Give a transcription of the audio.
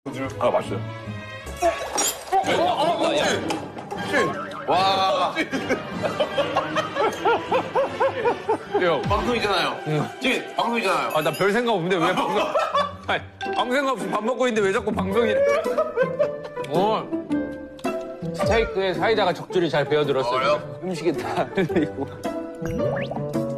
아, 맛있어요. 와. 형. 방송이잖아요. 지금 방송이잖아요. 아, 나 별 생각 없는데 왜 방송. 아니, 아무 생각 없이 밥 먹고 있는데 왜 자꾸 방송이래. 스테이크에 사이다가 적절히 잘 배어들었어요. 음식이 다 흘리고.